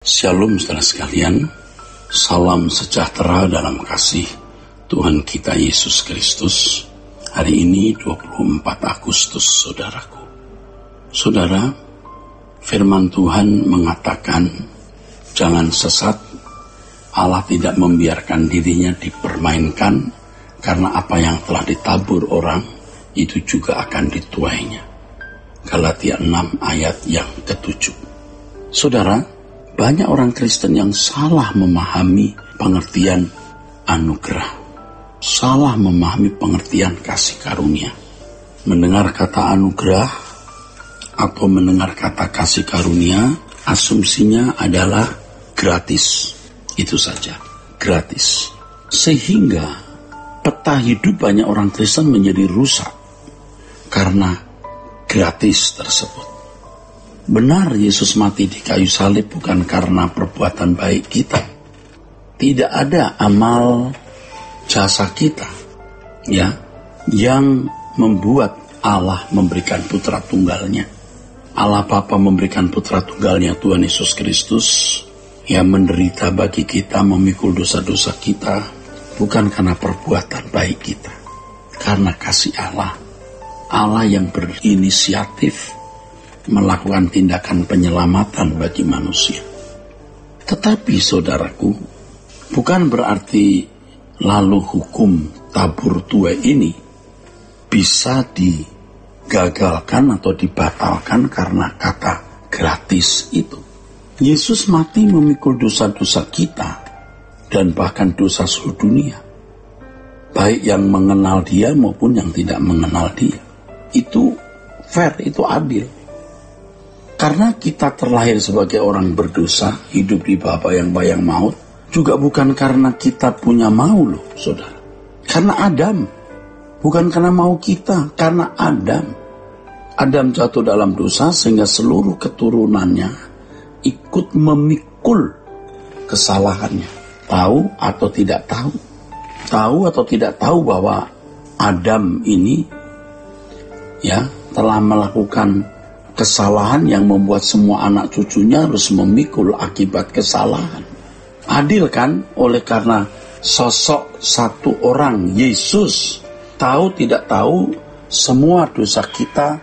Shalom saudara sekalian, salam sejahtera dalam kasih Tuhan kita Yesus Kristus. Hari ini 24 Agustus saudaraku. Saudara, firman Tuhan mengatakan, jangan sesat, Allah tidak membiarkan dirinya dipermainkan, karena apa yang telah ditabur orang, itu juga akan dituainya. Galatia 6 ayat yang ke-7. Saudara, banyak orang Kristen yang salah memahami pengertian anugerah. Salah memahami pengertian kasih karunia. Mendengar kata anugerah atau mendengar kata kasih karunia, asumsinya adalah gratis. Itu saja, gratis. Sehingga peta hidup banyak orang Kristen menjadi rusak karena gratis tersebut. Benar Yesus mati di kayu salib bukan karena perbuatan baik kita. Tidak ada amal jasa kita yang membuat Allah memberikan putra tunggalnya. Allah Bapa memberikan putra tunggalnya Tuhan Yesus Kristus yang menderita bagi kita, memikul dosa-dosa kita, bukan karena perbuatan baik kita. Karena kasih Allah. Allah yang berinisiatif melakukan tindakan penyelamatan bagi manusia. Tetapi saudaraku, bukan berarti lalu hukum tabur tuai ini bisa digagalkan atau dibatalkan karena kata gratis itu. Yesus mati memikul dosa-dosa kita dan bahkan dosa seluruh dunia, baik yang mengenal dia maupun yang tidak mengenal dia. Itu fair, itu adil. Karena kita terlahir sebagai orang berdosa, hidup di bawah bayang-bayang maut, juga bukan karena kita punya mau loh, saudara. Karena Adam, bukan karena mau kita, karena Adam. Adam jatuh dalam dosa sehingga seluruh keturunannya ikut memikul kesalahannya. Tahu atau tidak tahu. Tahu atau tidak tahu bahwa Adam ini telah melakukan kesalahan yang membuat semua anak cucunya harus memikul akibat kesalahan. Adil kan? Oleh karena sosok satu orang, Yesus, tahu tidak tahu, semua dosa kita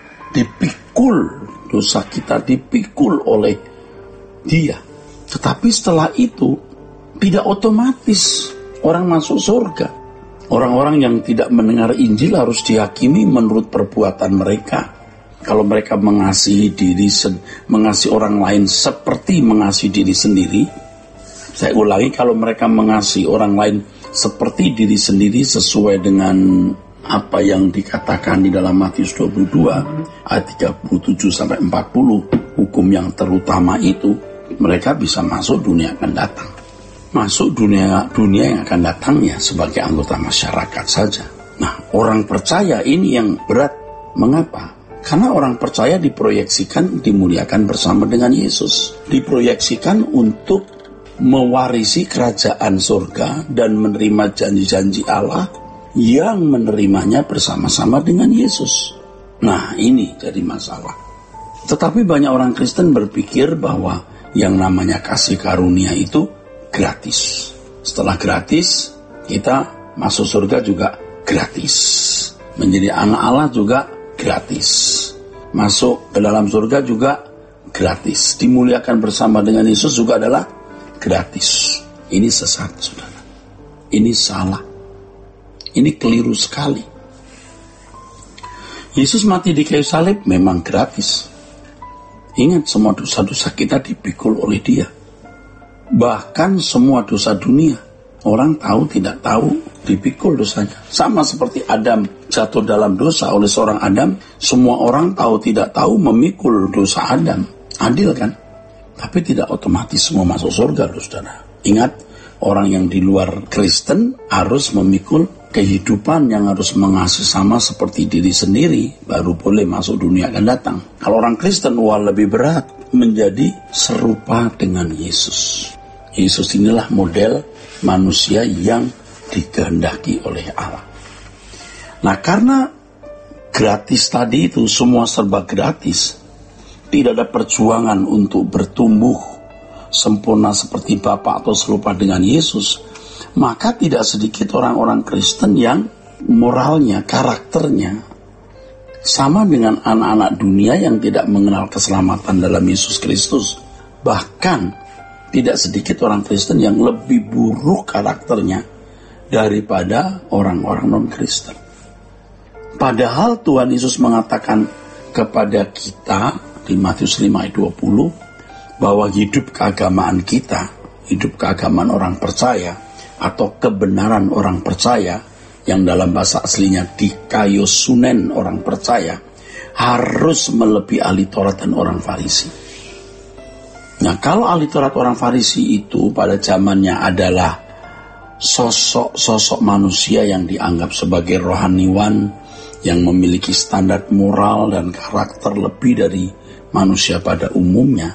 dipikul oleh dia. Tetapi setelah itu, tidak otomatis orang masuk surga. Orang-orang yang tidak mendengar Injil harus dihakimi menurut perbuatan mereka. Kalau mereka mengasihi orang lain seperti mengasihi diri sendiri, saya ulangi, kalau mereka mengasihi orang lain seperti diri sendiri sesuai dengan apa yang dikatakan di dalam Matius 22 ayat 37 sampai 40, hukum yang terutama itu, mereka bisa masuk dunia akan datang. Masuk dunia yang akan datang ya sebagai anggota masyarakat saja. Nah, orang percaya ini yang berat. Mengapa? Karena orang percaya diproyeksikan dimuliakan bersama dengan Yesus. Diproyeksikan untuk mewarisi kerajaan surga dan menerima janji-janji Allah yang menerimanya bersama-sama dengan Yesus. Nah, ini jadi masalah. Tetapi banyak orang Kristen berpikir bahwa yang namanya kasih karunia itu gratis. Setelah gratis, kita masuk surga juga gratis. Menjadi anak Allah juga gratis. Masuk ke dalam surga juga gratis. Dimuliakan bersama dengan Yesus juga adalah gratis. Ini sesat, saudara. Ini salah. Ini keliru sekali. Yesus mati di kayu salib memang gratis. Ingat, semua dosa-dosa kita dipikul oleh dia. Bahkan semua dosa dunia, orang tahu tidak tahu dipikul dosanya. Sama seperti Adam jatuh dalam dosa oleh seorang Adam, semua orang tahu tidak tahu memikul dosa Adam. Adil kan? Tapi tidak otomatis semua masuk surga, saudara. Ingat, orang yang di luar Kristen harus memikul kehidupan yang harus mengasihi sama seperti diri sendiri, baru boleh masuk dunia akan datang. Kalau orang Kristen, lebih berat, menjadi serupa dengan Yesus. Yesus inilah model manusia yang dikehendaki oleh Allah. Nah, karena gratis tadi itu, semua serba gratis, tidak ada perjuangan untuk bertumbuh sempurna seperti Bapa atau serupa dengan Yesus, maka tidak sedikit orang-orang Kristen yang moralnya, karakternya sama dengan anak-anak dunia yang tidak mengenal keselamatan dalam Yesus Kristus. Bahkan tidak sedikit orang Kristen yang lebih buruk karakternya daripada orang-orang non-Kristen. Padahal Tuhan Yesus mengatakan kepada kita di Matius 5 ayat 20 bahwa hidup keagamaan kita, hidup keagamaan orang percaya atau kebenaran orang percaya yang dalam bahasa aslinya dikaiosunen orang percaya, harus melebihi ahli Taurat dan orang Farisi. Nah, kalau ahli Taurat orang Farisi itu pada zamannya adalah sosok-sosok manusia yang dianggap sebagai rohaniwan, yang memiliki standar moral dan karakter lebih dari manusia pada umumnya.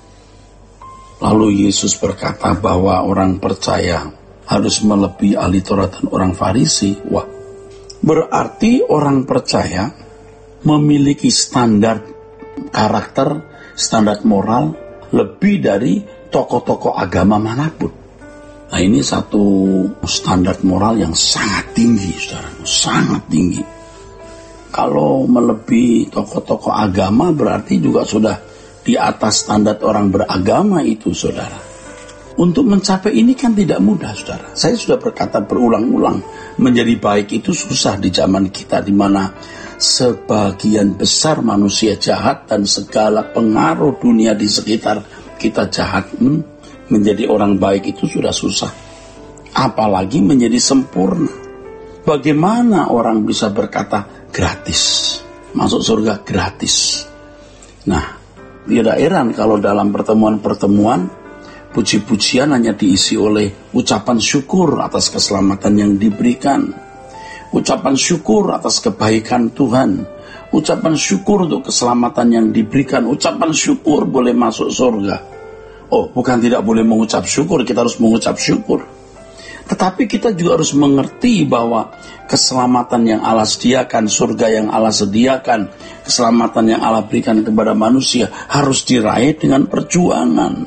Lalu Yesus berkata bahwa orang percaya harus melebihi ahli Taurat dan orang Farisi. Wah, berarti orang percaya memiliki standar karakter, standar moral lebih dari tokoh-tokoh agama manapun. Nah, ini satu standar moral yang sangat tinggi, saudara, sangat tinggi. Kalau melebihi tokoh-tokoh agama berarti juga sudah di atas standar orang beragama itu, saudara. Untuk mencapai ini kan tidak mudah, saudara. Saya sudah berkata berulang-ulang, menjadi baik itu susah di zaman kita, di mana sebagian besar manusia jahat dan segala pengaruh dunia di sekitar kita jahat. Menjadi orang baik itu sudah susah, apalagi menjadi sempurna. Bagaimana orang bisa berkata gratis, masuk surga gratis? Nah, tidak heran kalau dalam pertemuan-pertemuan puji-pujian hanya diisi oleh ucapan syukur atas keselamatan yang diberikan, ucapan syukur atas kebaikan Tuhan, ucapan syukur untuk keselamatan yang diberikan, ucapan syukur boleh masuk surga. Oh, bukan tidak boleh mengucap syukur, kita harus mengucap syukur. Tetapi kita juga harus mengerti bahwa keselamatan yang Allah sediakan, surga yang Allah sediakan, keselamatan yang Allah berikan kepada manusia harus diraih dengan perjuangan.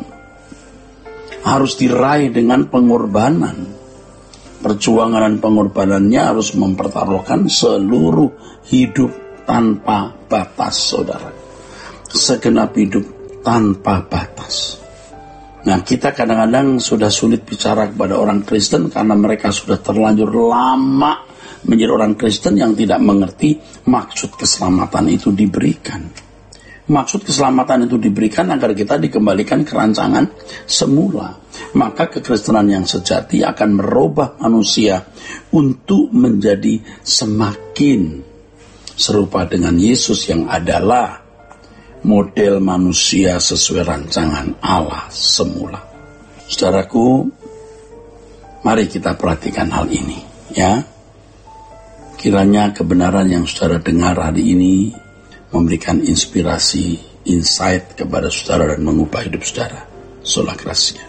Harus diraih dengan pengorbanan. Perjuangan dan pengorbanannya harus mempertaruhkan seluruh hidup tanpa batas, saudara. Segenap hidup tanpa batas. Nah, kita kadang-kadang sudah sulit bicara kepada orang Kristen karena mereka sudah terlanjur lama menjadi orang Kristen yang tidak mengerti maksud keselamatan itu diberikan. Maksud keselamatan itu diberikan agar kita dikembalikan ke rancangan semula. Maka kekristenan yang sejati akan merubah manusia untuk menjadi semakin serupa dengan Yesus yang adalah model manusia sesuai rancangan Allah semula. Saudaraku, mari kita perhatikan hal ini, ya. Kiranya kebenaran yang saudara dengar hari ini memberikan inspirasi, insight kepada saudara dan mengubah hidup saudara. Sola Gracia.